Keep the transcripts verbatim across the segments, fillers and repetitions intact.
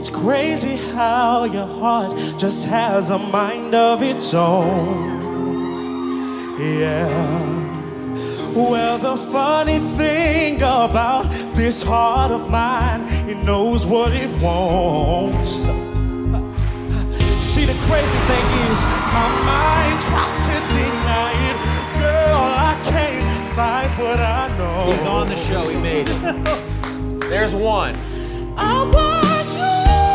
It's crazy how your heart just has a mind of its own. Yeah. Well, the funny thing about this heart of mine, it knows what it wants. See, the crazy thing is, my mind tries to deny it. Girl, I can't fight what I know. He's on the show, he made it. There's one. I want you.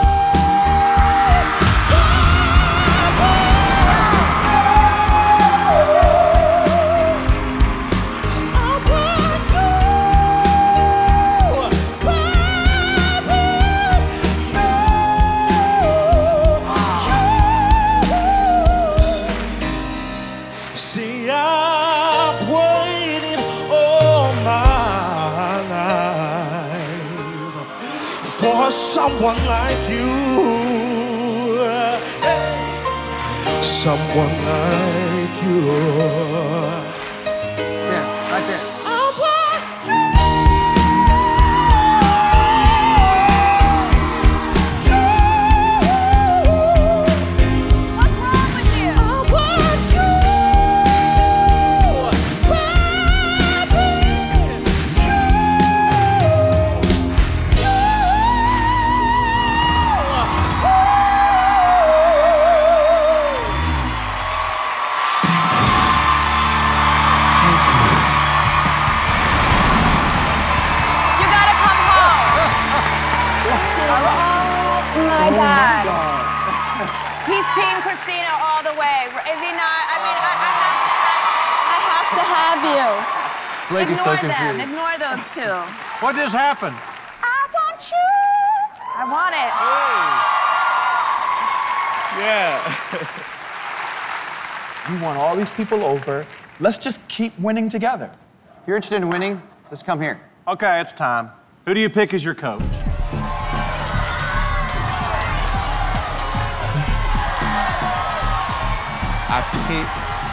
See, I've waited all my life for someone like you, someone like you. Yeah, right there. I want you. What's wrong with you? I want you. My God. He's Team Christina all the way. Is he not? I mean, I, I, have, I, I have to have you. Blake is so Ignore them. confused. Ignore those two. What just happened? I want you. I want it. Yeah. We want all these people over. Let's just keep winning together. If you're interested in winning, just come here. Okay, it's time. Who do you pick as your coach? I pick.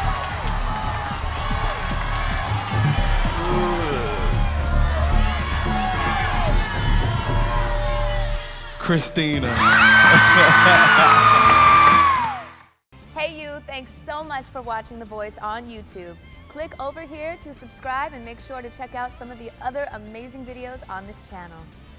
Christina. Hey you, thanks so much for watching The Voice on YouTube. Click over here to subscribe and make sure to check out some of the other amazing videos on this channel.